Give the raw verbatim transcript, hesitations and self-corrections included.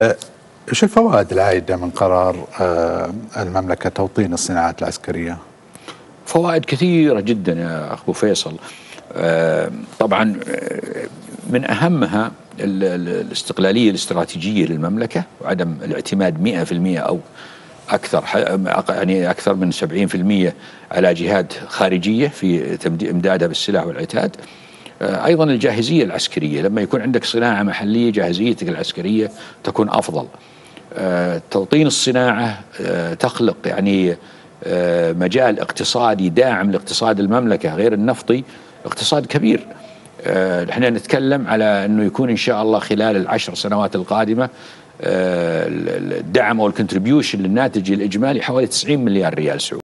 ايش الفوائد العائدة من قرار المملكة توطين الصناعات العسكرية؟ فوائد كثيرة جدا يا أخو فيصل. طبعا من أهمها الاستقلالية الاستراتيجية للمملكة وعدم الاعتماد مئة في المئة أو أكثر، يعني أكثر من سبعين في المئة على جهات خارجية في إمدادها بالسلاح والعتاد. أيضا الجاهزية العسكرية، لما يكون عندك صناعة محلية جاهزيتك العسكرية تكون أفضل. توطين الصناعة تخلق يعني مجال اقتصادي داعم لاقتصاد المملكة غير النفطي، اقتصاد كبير. احنا نتكلم على أنه يكون إن شاء الله خلال العشر سنوات القادمة الدعم أو الكونتريبيوشن للناتج الإجمالي حوالي تسعين مليار ريال سعودي.